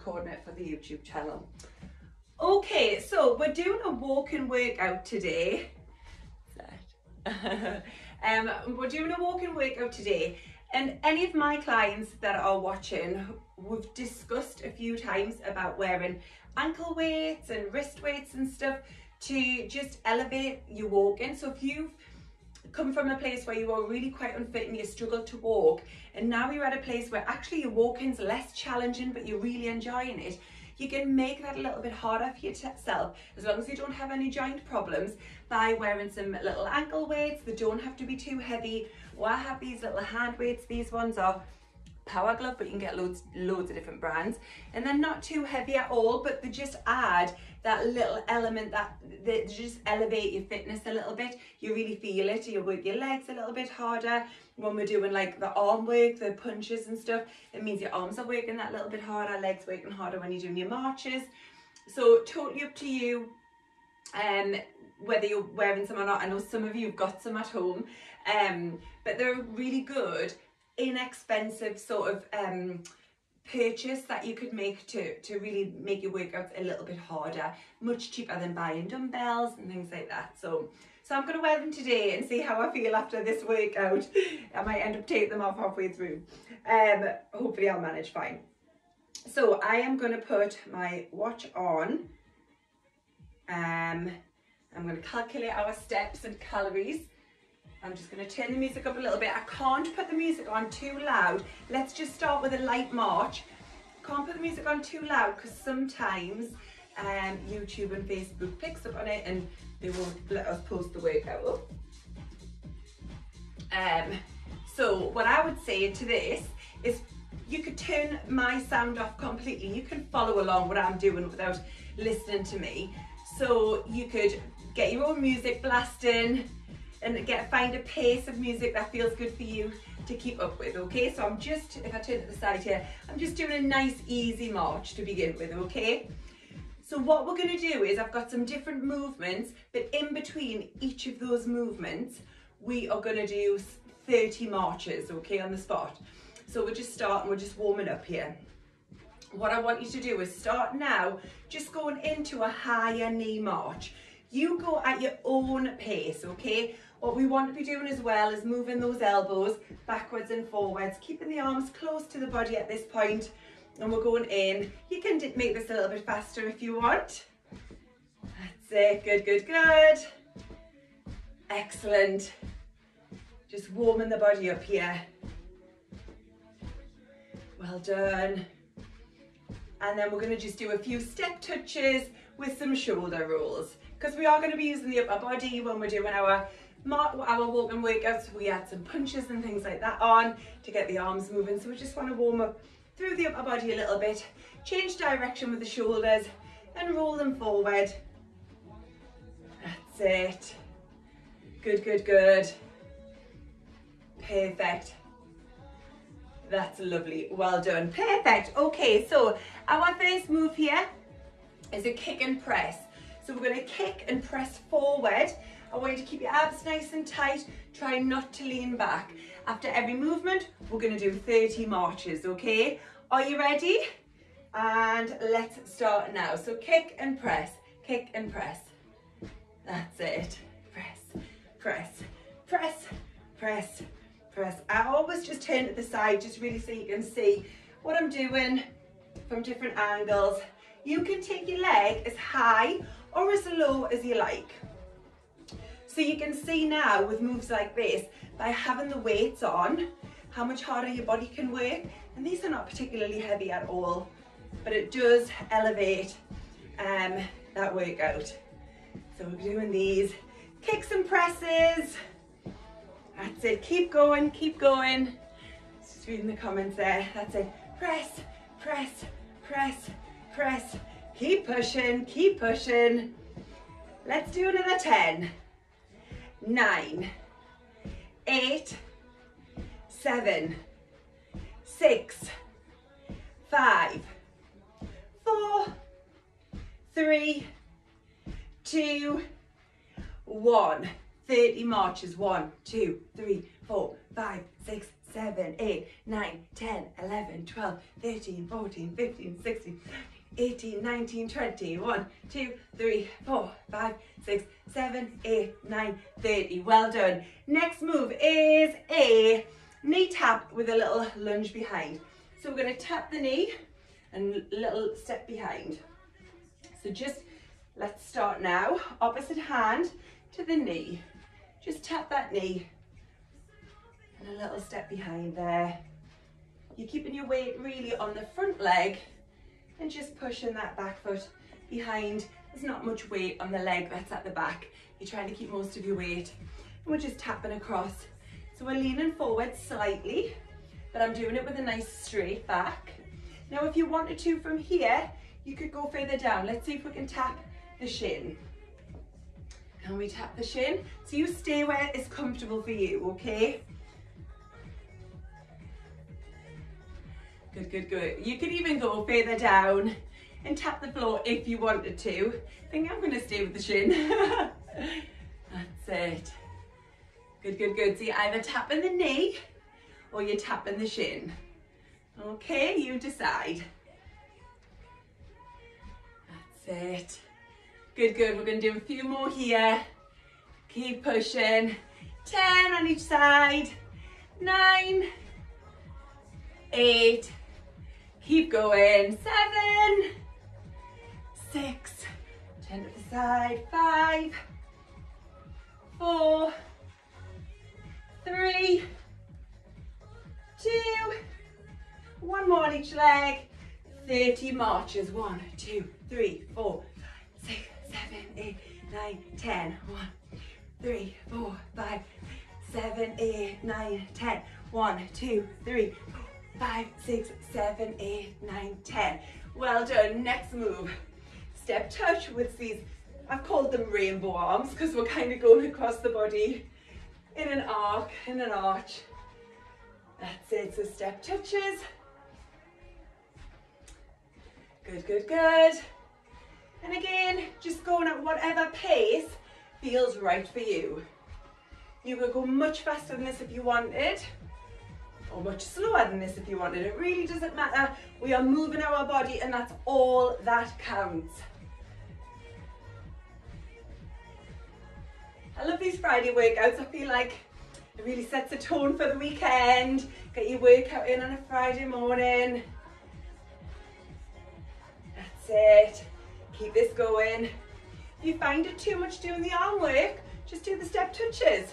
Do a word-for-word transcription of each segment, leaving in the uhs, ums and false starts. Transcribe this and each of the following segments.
recording it for the YouTube channel. Okay, so we're doing a walking workout today. um, we're doing a walking workout today, and any of my clients that are watching, we've discussed a few times about wearing ankle weights and wrist weights and stuff to just elevate your walking. So if you've come from a place where you are really quite unfit and you struggle to walk, and now you're at a place where actually your walking's less challenging but you're really enjoying it, you can make that a little bit harder for yourself, as long as you don't have any joint problems, by wearing some little ankle weights. They don't have to be too heavy. Or I have these little hand weights. These ones are Power Glove, but you can get loads loads of different brands, and they're not too heavy at all, but they just add that little element that they just elevate your fitness a little bit. You really feel it. You work your legs a little bit harder. When we're doing like the arm work, the punches and stuff, it means your arms are working that little bit harder, legs working harder when you're doing your marches. So totally up to you um whether you're wearing some or not. I know some of you have got some at home, um but they're really good, inexpensive sort of um purchase that you could make to to really make your workouts a little bit harder, much cheaper than buying dumbbells and things like that. So so I'm going to wear them today and see how I feel after this workout. I might end up taking them off halfway through. Um hopefully I'll manage fine. So I am going to put my watch on. um I'm going to calculate our steps and calories. I'm just going to turn the music up a little bit. I can't put the music on too loud. Let's just start with a light march. Can't put the music on too loud because sometimes um, YouTube and Facebook picks up on it and they won't let us post the workout. Um, so what I would say to this is you could turn my sound off completely. You can follow along what I'm doing without listening to me. So you could get your own music blasting and get find a pace of music that feels good for you to keep up with. Okay, so I'm just, if I turn to the side here, I'm just doing a nice easy march to begin with. Okay, so what we're going to do is I've got some different movements, but in between each of those movements we are going to do thirty marches, okay, on the spot. So we're just starting, we're just warming up here. What I want you to do is start now just going into a higher knee march. You go at your own pace, okay? What we want to be doing as well is moving those elbows backwards and forwards, keeping the arms close to the body at this point, and we're going in. You can make this a little bit faster if you want. That's it, good, good, good. Excellent. Just warming the body up here. Well done. And then we're going to just do a few step touches with some shoulder rolls, because we are going to be using the upper body when we're doing our our walking workouts. We add some punches and things like that on to get the arms moving. So we just want to warm up through the upper body a little bit, change direction with the shoulders and roll them forward. That's it. Good, good, good. Perfect. That's lovely. Well done. Perfect. Okay, so our first move here is a kick and press. So we're going to kick and press forward. I want you to keep your abs nice and tight. Try not to lean back. After every movement, we're going to do thirty marches, okay? Are you ready? And let's start now. So kick and press, kick and press. That's it. Press, press, press, press, press. I always just turn to the side, just really so you can see what I'm doing from different angles. You can take your leg as high or as low as you like. So you can see now with moves like this, by having the weights on, how much harder your body can work. And these are not particularly heavy at all, but it does elevate um, that workout. So we're doing these kicks and presses. That's it, keep going, keep going. Just reading the comments there, that's it. Press, press, press, press. Keep pushing, keep pushing. Let's do another ten. Nine, eight, seven, six, five, four, three, two, one. thirty marches. One, two, three, four, five, six, seven, eight, nine, ten, eleven, twelve, thirteen, fourteen, fifteen, sixteen, eighteen, nineteen, twenty. One, two, three, four, five, six, seven, eight, nine, thirty. Well done. Next move is a knee tap with a little lunge behind. So we're going to tap the knee and little step behind. So just, let's start now. Opposite hand to the knee. Just tap that knee and a little step behind there. You're keeping your weight really on the front leg and just pushing that back foot behind. There's not much weight on the leg that's at the back. You're trying to keep most of your weight. And we're just tapping across. So we're leaning forward slightly, but I'm doing it with a nice straight back. Now if you wanted to from here, you could go further down. Let's see if we can tap the shin. Can we tap the shin? So you stay where it's comfortable for you, okay? Good, good, good. You could even go further down and tap the floor if you wanted to. I think I'm gonna stay with the shin. That's it. Good, good, good. So you're either tapping the knee or you're tapping the shin. Okay, you decide. That's it. Good, good. We're going to do a few more here. Keep pushing. ten on each side. Nine. Eight. Keep going. Seven. Six. Ten to the side. Five. Four. Three. Two. One more on each leg. thirty marches. One, two, three, four, five, six, seven, eight, nine, ten. One, three, four, five, seven, eight, nine, ten. One, two, three, four, five, six, seven, eight, nine, ten. Well done. Next move. Step touch with these, I've called them rainbow arms because we're kind of going across the body in an arc, in an arch. That's it. So step touches. Good, good, good. And again, just going at whatever pace feels right for you. You could go much faster than this if you wanted, or much slower than this if you wanted. It really doesn't matter. We are moving our body and that's all that counts. I love these Friday workouts. I feel like it really sets a tone for the weekend. Get your workout in on a Friday morning. That's it. Keep this going. If you find it too much doing the arm work, just do the step touches.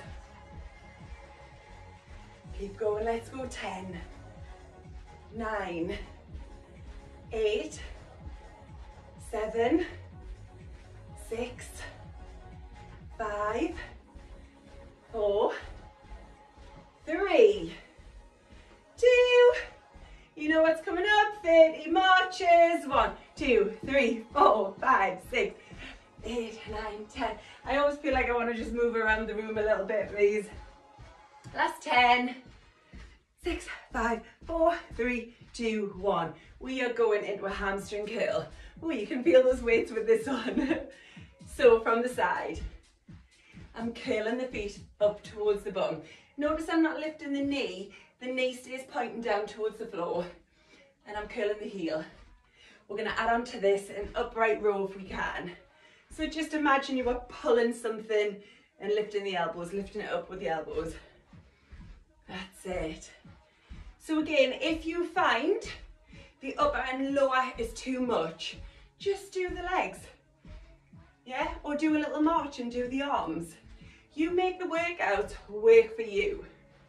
Keep going. Let's go. ten, nine, eight, seven, six, five, four, three, two, you know what's coming up, thirty marches. One, two, three, four, five, six, eight, nine, ten. I always feel like I want to just move around the room a little bit, please. Last ten, six, five, four, three, two, one. We are going into a hamstring curl. Oh, you can feel those weights with this on. So from the side, I'm curling the feet up towards the bum. Notice I'm not lifting the knee. The knee stays pointing down towards the floor. And I'm curling the heel. We're going to add on to this an upright row if we can. So just imagine you were pulling something and lifting the elbows, lifting it up with the elbows. That's it. So again, if you find the upper and lower is too much, just do the legs. Yeah? Or do a little march and do the arms. You make the workout work for you.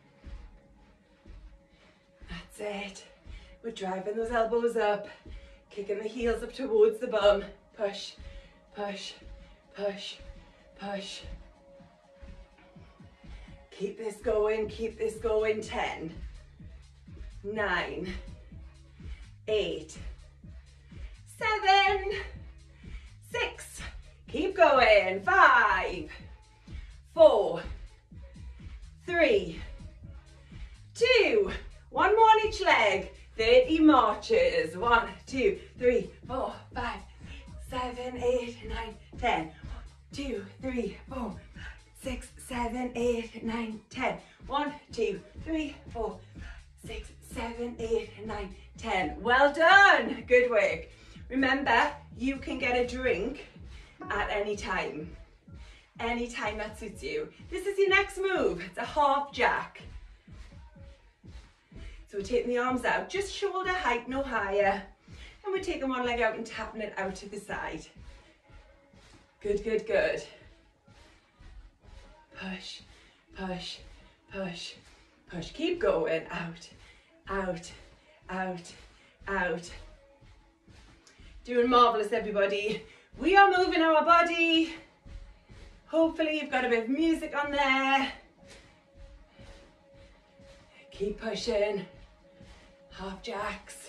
That's it. We're driving those elbows up, kicking the heels up towards the bum. Push, push, push, push. Keep this going, keep this going. ten, nine, eight, seven, six, keep going. five, four, three, two, one more on each leg. thirty marches. One, two, three, four, five, seven, eight, nine, ten. One, two, three, four, five, six, seven, eight, nine, ten. One, two, three, four, six, seven, eight, nine, ten. Well done. Good work. Remember, you can get a drink at any time. Any time that suits you. This is your next move. It's a half jack. So we're taking the arms out, just shoulder height, no higher. And we're taking one leg out and tapping it out to the side. Good, good, good. Push, push, push, push. Keep going. Out, out, out, out. Doing marvellous, everybody. We are moving our body. Hopefully you've got a bit of music on there. Keep pushing. Half jacks.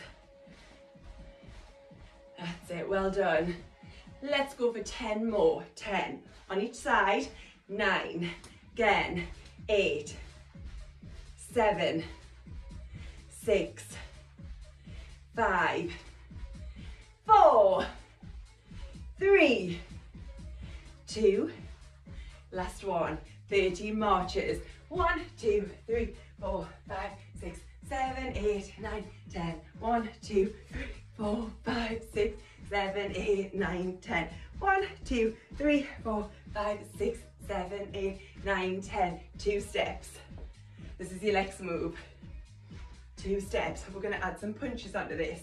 That's it, well done. Let's go for ten more. ten on each side. Nine. Again. Eight. Seven. Six. Five. Four. Three. Two. Last one. thirty marches. One, two, three, four, five, six, seven, eight, nine, ten. One, two, three, four, five, six, seven, eight, nine, ten. One, two, three, four, five, six, seven, eight, nine, ten. Two steps. This is your next move. Two steps. We're going to add some punches onto this.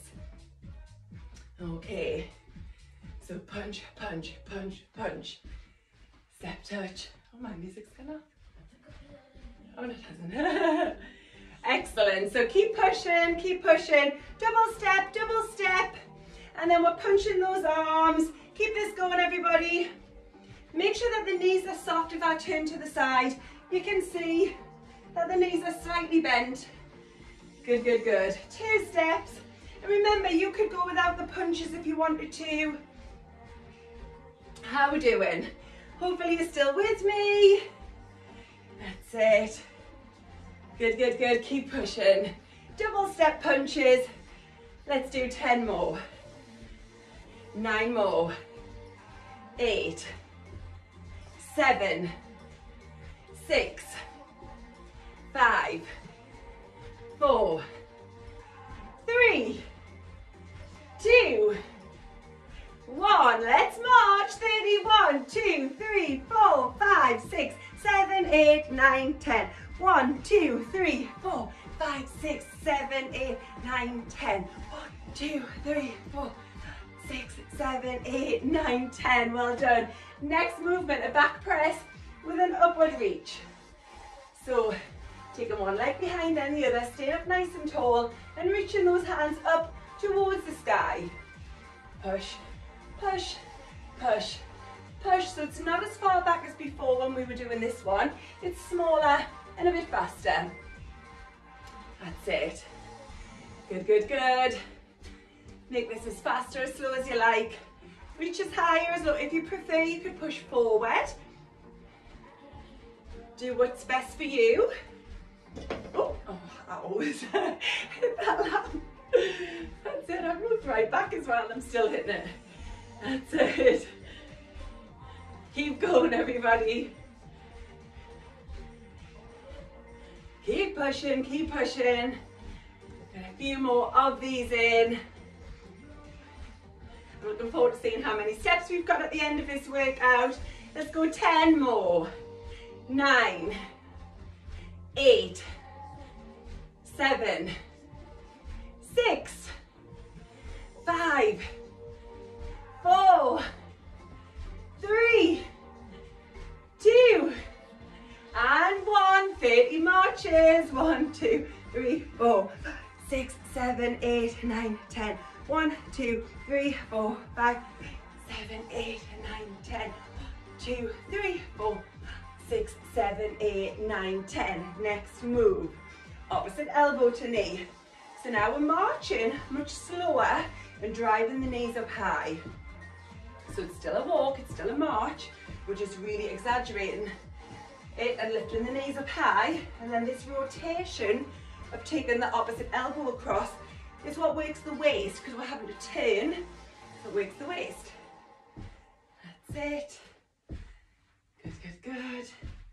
Okay. So punch, punch, punch, punch. Step touch. Oh, my music's gone off. Oh, no, it hasn't. Excellent. So keep pushing, keep pushing. Double step, double step. And then we're punching those arms. Keep this going, everybody. Make sure that the knees are soft if I turn to the side. You can see that the knees are slightly bent. Good, good, good. Two steps. And remember, you could go without the punches if you wanted to. How are we doing? Hopefully you're still with me. That's it. Good, good, good. Keep pushing. Double step punches. Let's do ten more. Nine more. Eight. Seven. Six. Five. Four. Three. Two. One. Let's march. thirty, one, two, three, four, five, six, seven, eight, nine, ten. One, two, three, four, five, six, seven, eight, nine, ten. One, two, three, four, six, seven, eight, nine, ten. Well done. Next movement, a back press with an upward reach. So taking one leg behind and the other, staying up nice and tall and reaching those hands up towards the sky. Push, push, push, push. So it's not as far back as before when we were doing this one. It's smaller and a bit faster. That's it. Good, good, good. Make this as fast or as slow as you like. Reach as high or as low. If you prefer, you could push forward. Do what's best for you. Oh, oh I always hit that lamp. That's it. I've moved right back as well. I'm still hitting it. That's it. Keep going, everybody. Keep pushing, keep pushing. Get a few more of these in. I'm looking forward to seeing how many steps we've got at the end of this workout. Let's go ten more. Nine, eight, seven, six, five, four, three, two, and one. thirty marches. One, two, three, four, six, seven, eight, nine, ten. One, two, three, four, five, seven, eight, nine, ten. One, two, three, four, six, seven, eight, nine, ten. Next move. Opposite elbow to knee. So now we're marching much slower and driving the knees up high. So it's still a walk, it's still a march. We're just really exaggerating it and lifting the knees up high. And then this rotation of taking the opposite elbow across is what works the waist, because we're having to turn, so it works the waist. That's it. Good, good, good.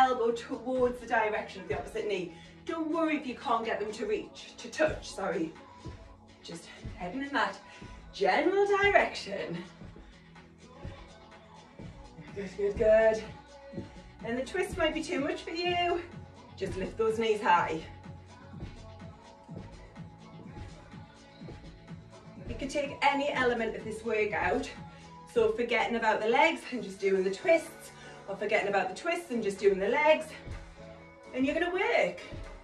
elbow towards the direction of the opposite knee. Don't worry if you can't get them to reach, to touch, sorry. Just heading in that general direction. Good, good, good. And the twist might be too much for you. Just lift those knees high. You can take any element of this workout. So forgetting about the legs and just doing the twists, or forgetting about the twists and just doing the legs, and you're going to work.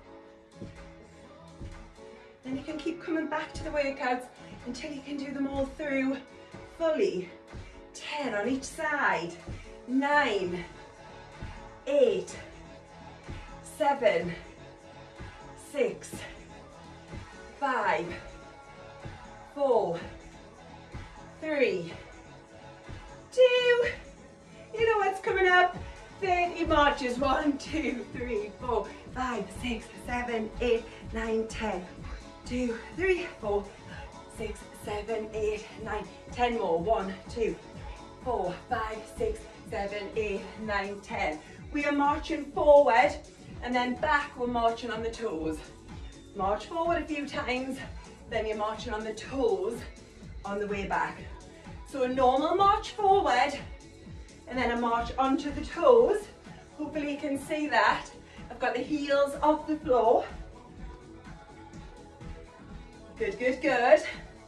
Then you can keep coming back to the workouts until you can do them all through fully. ten on each side. Nine, eight, seven, six, five, four, three, two. You know what's coming up? thirty marches. One, two, three, four, five, six, seven, eight, nine, ten. Two, three, four, six, seven, eight, nine, ten more. One, two, four, five, six, seven, eight, nine, ten. We are marching forward and then back. We're marching on the toes. March forward a few times, then you're marching on the toes on the way back. So a normal march forward and then a march onto the toes. Hopefully you can see that. I've got the heels off the floor. Good, good, good.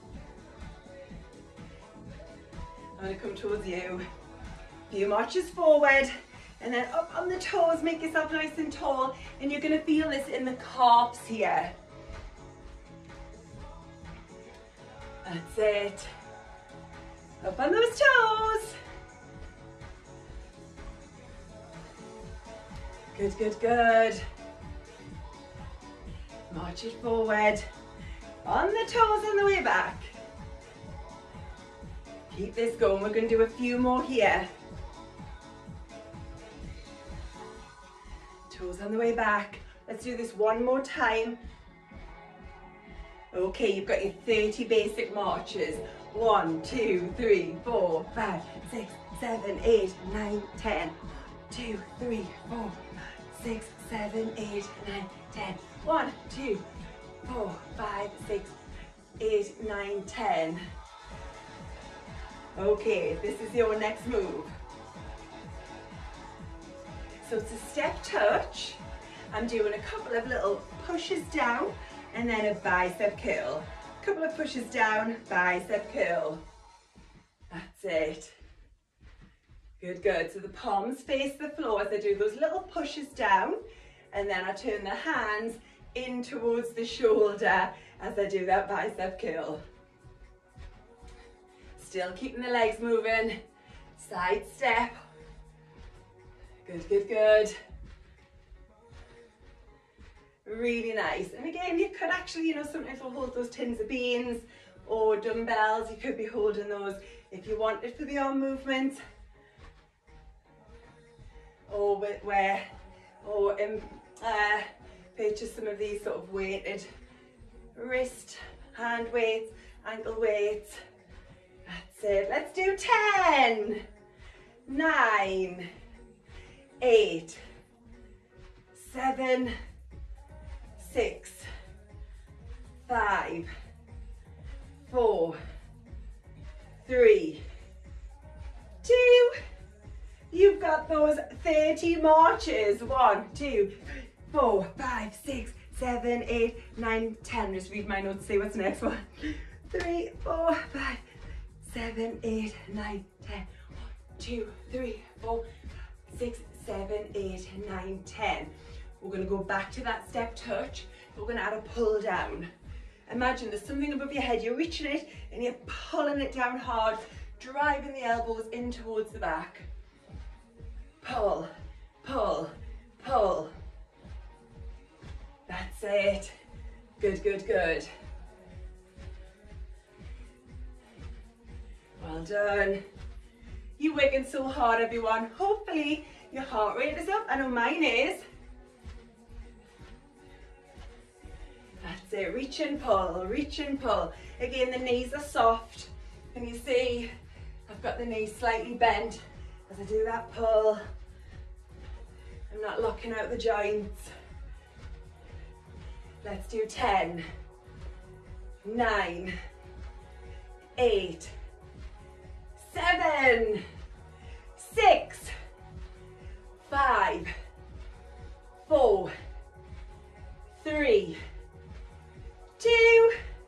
I'm going to come towards you. Few marches forward and then up on the toes. Make yourself nice and tall, and you're going to feel this in the calves here. That's it. Up on those toes. Good, good, good. March it forward. On the toes on the way back. Keep this going. We're going to do a few more here. Toes on the way back. Let's do this one more time. Okay, you've got your thirty basic marches. One, two, three, four, five, six, seven, eight, nine, ten. Two, three, four, six, seven, eight, nine, ten. One, two, four, five, six, eight, nine, ten. Okay, this is your next move. So it's a step touch. I'm doing a couple of little pushes down and then a bicep curl. A couple of pushes down, bicep curl. That's it. Good, good. So the palms face the floor as I do those little pushes down, and then I turn the hands in towards the shoulder as I do that bicep curl. Still keeping the legs moving. Side step. Good, good, good. Really nice. And again, you could actually, you know, sometimes we'll hold those tins of beans or dumbbells. You could be holding those if you wanted for the arm movement. Or with where, or um, uh, purchase some of these sort of weighted wrist, hand weights, ankle weights. That's it. Let's do ten, nine, eight, seven, six, five, four, three, two. You've got those thirty marches. One, two, three, four, five, six, seven, eight, nine, ten. Just read my notes, see what's the next one. Three, four, five, seven, eight, nine, ten. One, two, three, four, six, seven, eight, nine, ten. We're going to go back to that step touch. We're going to add a pull down. Imagine there's something above your head. You're reaching it and you're pulling it down hard, driving the elbows in towards the back. Pull, pull, pull. That's it. Good, good, good. Well done. You're working so hard, everyone. Hopefully your heart rate is up. I know mine is. That's it. Reach and pull, reach and pull. Again, the knees are soft. Can you see? I've got the knees slightly bent as I do that pull. I'm not locking out the joints. Let's do ten, nine, eight, seven, six, five, four, three, two,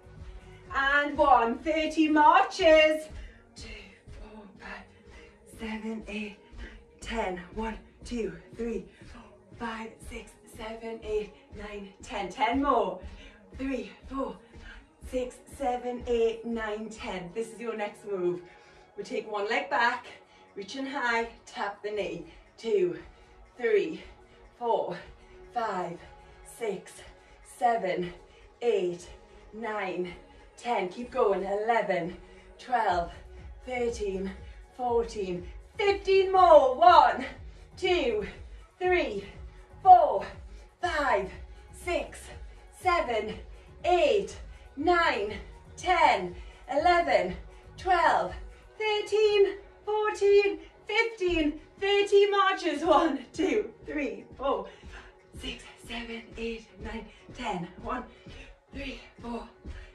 and one. thirty marches. Two, four, five, seven, eight, ten. One, two, three, four, five, six, seven, eight, nine, ten. ten more. Three, four, six, seven, eight, nine, ten. This is your next move. We take one leg back, reaching high, tap the knee. Two, three, four, five, six, seven, eight, nine, ten. Keep going. eleven, twelve, thirteen, fourteen, fifteen more. One, two, three, four, five, six, seven, eight, nine, ten, eleven, twelve, thirteen, fourteen, fifteen, thirty marches. One, two, three, four, six, seven, eight, nine, ten. One, three, four,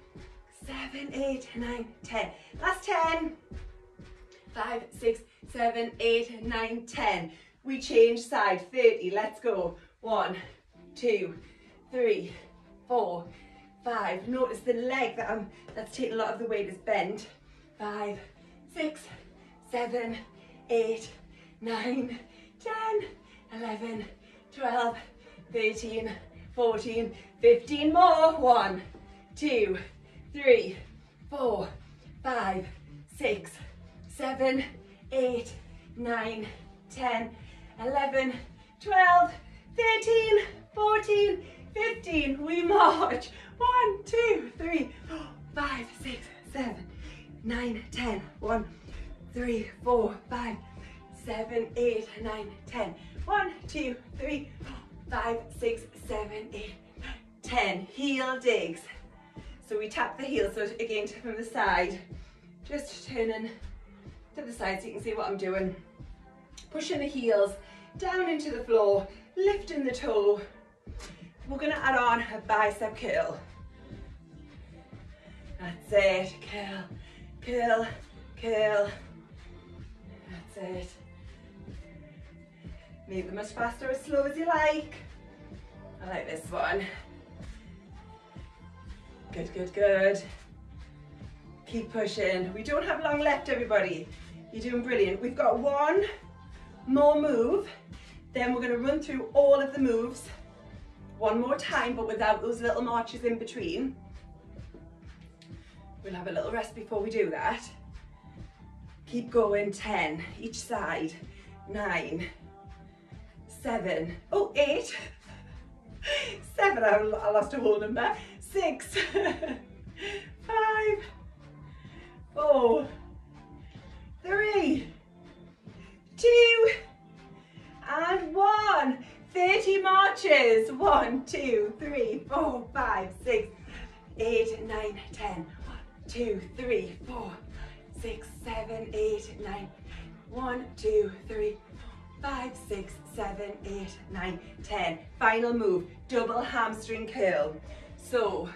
seven, eight, nine, ten. Last ten. Five, six, seven, eight, nine, ten. We change side. thirty. Let's go. One, two, three, four, five. Notice the leg that I'm, that's taking a lot of the weight is bent. Five, six, seven, eight, nine, ten, eleven, twelve, thirteen, fourteen, fifteen more. One, two, three, four, five, six, seven, eight, nine, ten, eleven, twelve, thirteen, fourteen, fifteen. We march. One, two, three, four, five, six, seven, nine, ten. One, three, four, five, seven, eight, nine, ten. One, two, three, four, five, six, seven, eight, nine, ten. Heel digs. So we tap the heel. So again, from the side, just turning to the side so you can see what I'm doing. Pushing the heels down into the floor, lifting the toe. We're going to add on a bicep curl. That's it. Curl, curl, curl. That's it. Make them as fast or as slow as you like. I like this one. Good, good, good. Keep pushing. We don't have long left, everybody. You're doing brilliant. We've got one more move. Then we're going to run through all of the moves one more time, but without those little marches in between. We'll have a little rest before we do that. Keep going. ten each side. Nine, seven, oh, eight, seven, I lost a whole number. Six, five, four, three, two, and one. thirty marches. One, two, three, four, five, six, eight, nine, ten. One, two, three, four, six, seven, eight, nine. One, two, three, four, five, six, seven, eight, nine, ten. Final move, double hamstring curl. So,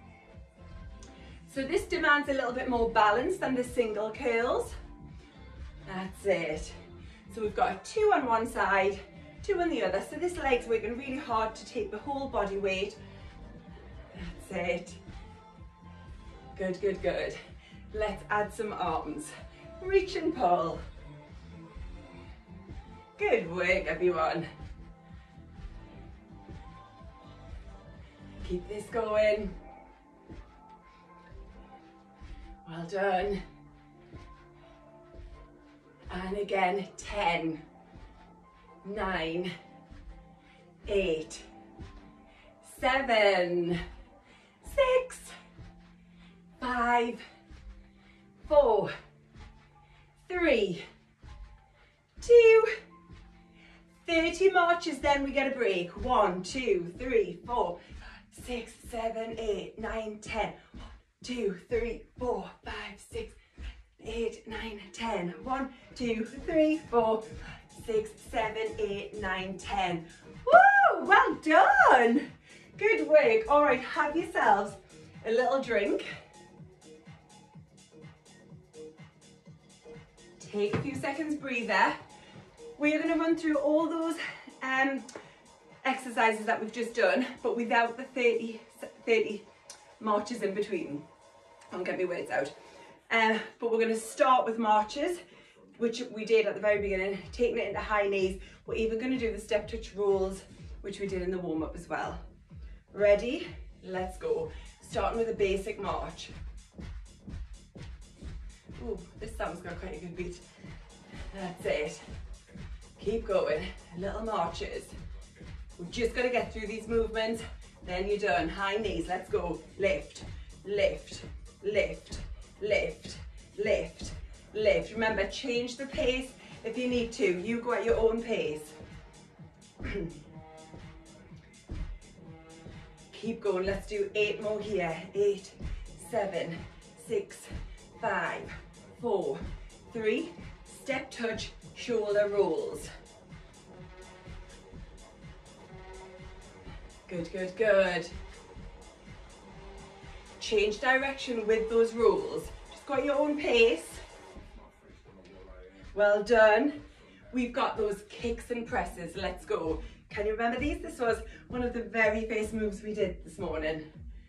so this demands a little bit more balance than the single curls. That's it. So we've got two on one side, two on the other. So this leg's working really hard to take the whole body weight. That's it. Good, good, good. Let's add some arms. Reach and pull. Good work, everyone. Keep this going. Well done. And again, ten, nine, eight, seven, six, five, four, three, two, thirty marches, then we get a break. One, two, three, four, six, seven, eight, nine, ten. One, two, three, four, five, six, eight, nine, ten. One, two, three, four, six, seven, eight, nine, ten. Woo! Well done! Good work. All right, have yourselves a little drink. Take a few seconds breather. We're going to run through all those um, exercises that we've just done, but without the thirty, thirty marches in between. I won't get my words out. Um, but we're going to start with marches, which we did at the very beginning, taking it into high knees. We're even going to do the step touch rolls, which we did in the warm-up as well. Ready? Let's go. Starting with a basic march. Ooh, this sounds got quite a good beat. That's it. Keep going. Little marches. We've just got to get through these movements. Then you're done. High knees. Let's go. Lift, lift, lift, lift, lift, lift. Remember, change the pace if you need to. You go at your own pace. Keep going. Let's do eight more here. Eight, seven, six, five, four, three. Step touch, shoulder rolls. Good, good, good. Change direction with those rolls. Just go at your own pace. Well done. We've got those kicks and presses. Let's go. Can you remember these? This was one of the very first moves we did this morning.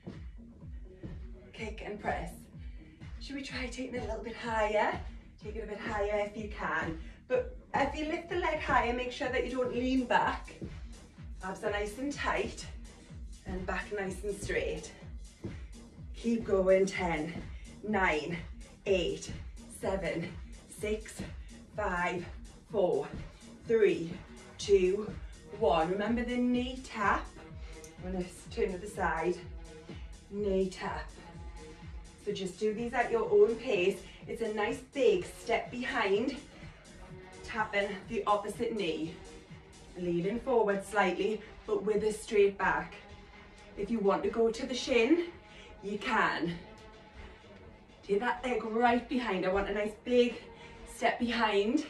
Kick and press. Should we try taking it a little bit higher? Take it a bit higher if you can. But if you lift the leg higher, make sure that you don't lean back. Abs are nice and tight and back nice and straight. Keep going. ten, nine, eight, seven, six, five, four, three, two, one. Remember the knee tap. I'm going to turn to the side. Knee tap. So just do these at your own pace. It's a nice big step behind, tapping the opposite knee. Leaning forward slightly, but with a straight back. If you want to go to the shin, you can. Take that leg right behind. I want a nice big step behind.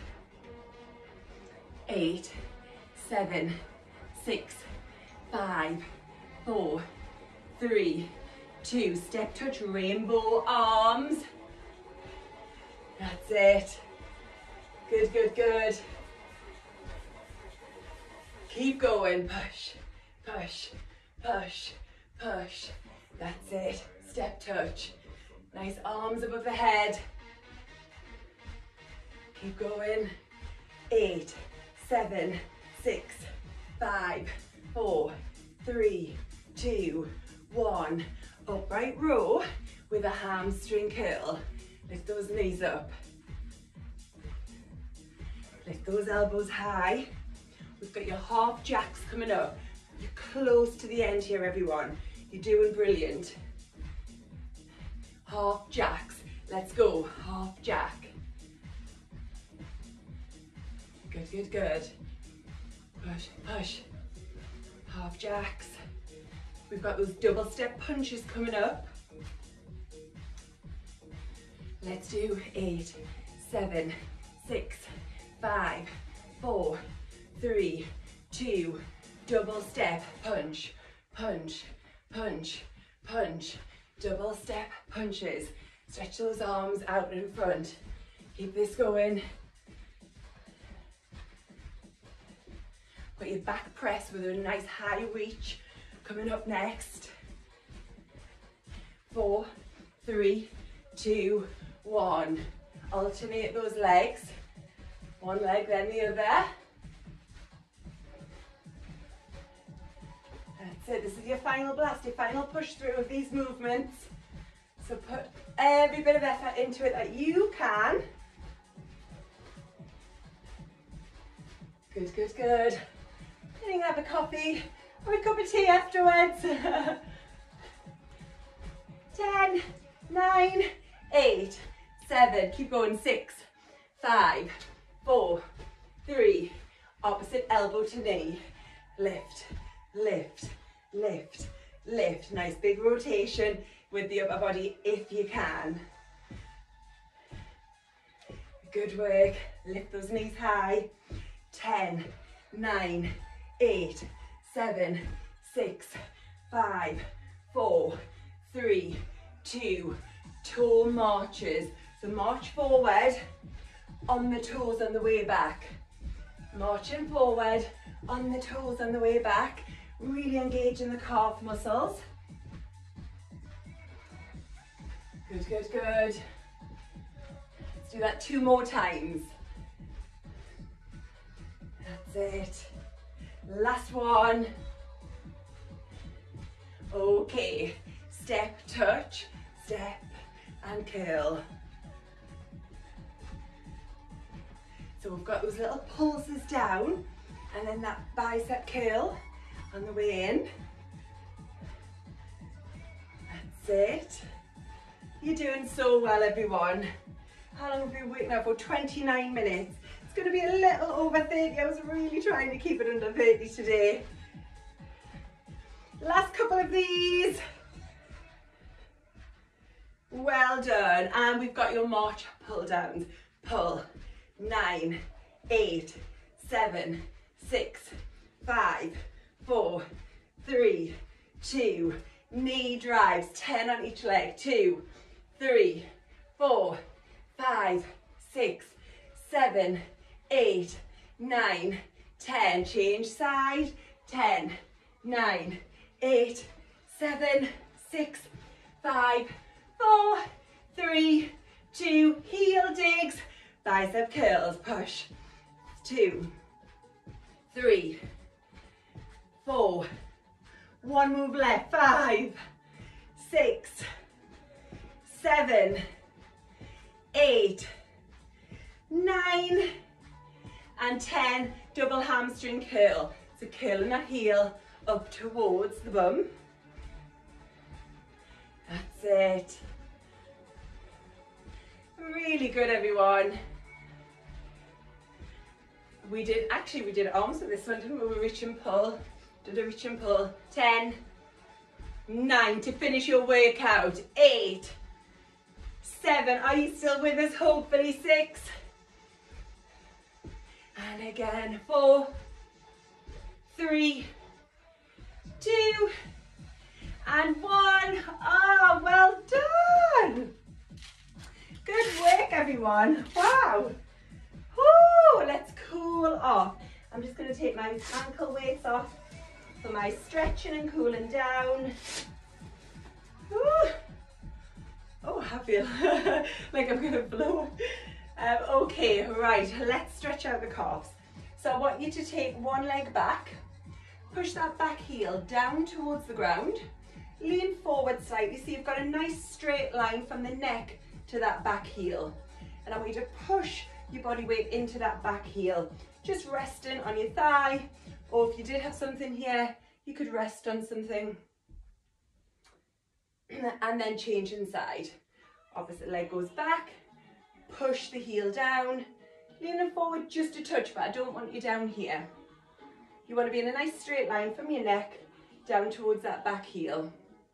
Eight, seven, six, five, four, three, two. Step touch, rainbow arms. That's it. Good, good, good. Keep going. Push, push, push, push. That's it. Step touch. Nice arms above the head. Keep going. Eight, seven, six, five, four, three, two, one. Upright row with a hamstring curl. Lift those knees up. Lift those elbows high. We've got your half jacks coming up. You're close to the end here, everyone. You're doing brilliant. Half jacks. Let's go. Half jack. Good, good, good. Push, push. Half jacks. We've got those double step punches coming up. Let's do eight, seven, six, five, four, three, two, double step, punch, punch, punch, punch, double step punches. Stretch those arms out in front. Keep this going. Got your back press with a nice high reach coming up next. Four, three, two, one. Alternate those legs. One leg, then the other. That's it. This is your final blast, your final push through of these movements. So put every bit of effort into it that you can. Good, good, good. You can have a coffee or a cup of tea afterwards. ten, nine, eight, seven, keep going, six, five, four, three, opposite elbow to knee, lift, lift, lift, lift. Nice big rotation with the upper body if you can. Good work. Lift those knees high. ten, nine, eight, seven, six, five, four, three, two, toe marches. So march forward on the toes on the way back. Marching forward on the toes on the way back. Really engaging the calf muscles. Good, good, good. Let's do that two more times. That's it. Last one. Okay. Step, touch, step, and curl. So we've got those little pulses down, and then that bicep curl on the way in. That's it. You're doing so well, everyone. How long have we been waiting now for? twenty-nine minutes. It's going to be a little over thirty. I was really trying to keep it under thirty today. Last couple of these. Well done. And we've got your march pull downs. Pull. Nine, eight, seven, six, five, four, three, two, knee drives, ten on each leg, two, three, four, five, six, seven, eight, nine, ten, change side, ten, nine, eight, seven, six, five, four, three, two, heel digs, bicep curls, push, two, three, four, one move left, five, six, seven, eight, nine, and ten, double hamstring curl. So curling that heel up towards the bum. That's it. Really good, everyone. We did, actually we did arms with this one, didn't we? We reach and pull, did a reach and pull. ten, nine to finish your workout. eight, seven, are you still with us? Hopefully six. And again, four, three, two, and one. Ah, oh, well done. Good work, everyone. Wow. Woo, let's cool off. I'm just going to take my ankle weights off for my stretching and cooling down. Woo. Oh, I feel like I'm going to blow. Um, okay, right, let's stretch out the calves. So I want you to take one leg back, push that back heel down towards the ground, lean forward slightly so you've got a nice straight line from the neck to that back heel. And I want you to push your body weight into that back heel, just resting on your thigh, or if you did have something here, you could rest on something and then change inside. Opposite leg goes back, push the heel down, leaning forward just a touch, but I don't want you down here. You want to be in a nice straight line from your neck down towards that back heel.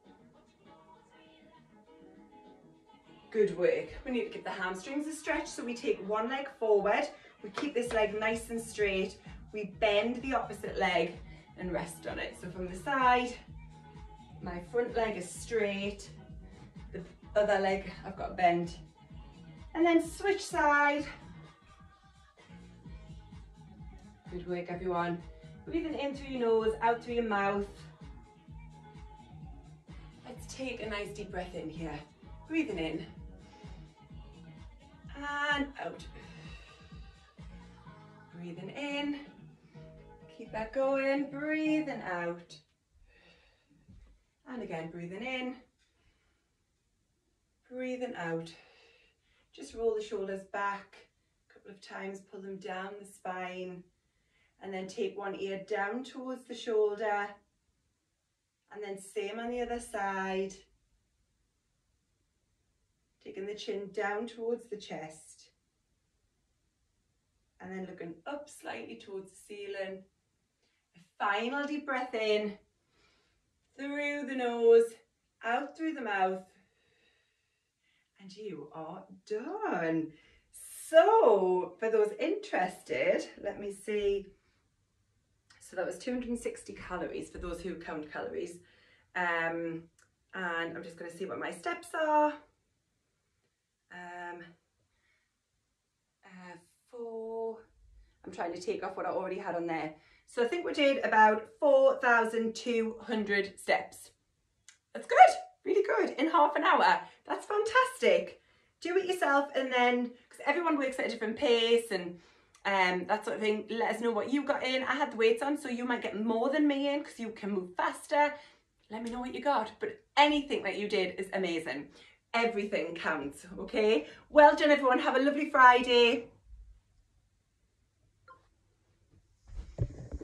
Good work. We need to give the hamstrings a stretch, so we take one leg forward, we keep this leg nice and straight, we bend the opposite leg and rest on it. So from the side, my front leg is straight, the other leg I've got bent, and then switch side. Good work, everyone. Breathing in through your nose, out through your mouth. Let's take a nice deep breath in here. Breathing in and out. Breathing in, keep that going, breathing out. And again, breathing in, breathing out. Just roll the shoulders back a couple of times, pull them down the spine, and then take one ear down towards the shoulder, and then same on the other side. Taking the chin down towards the chest, and then looking up slightly towards the ceiling. A final deep breath in, through the nose, out through the mouth, and you are done. So for those interested, let me see. So that was two hundred sixty calories for those who count calories. Um, and I'm just going to see what my steps are. Um, uh, four, I'm trying to take off what I already had on there. So I think we did about four thousand two hundred steps. That's good, really good, in half an hour. That's fantastic. Do it yourself, and then, because everyone works at a different pace and um, that sort of thing, let us know what you got in. I had the weights on, so you might get more than me in because you can move faster. Let me know what you got, but anything that you did is amazing. Everything counts, okay? Well done, everyone. Have a lovely Friday.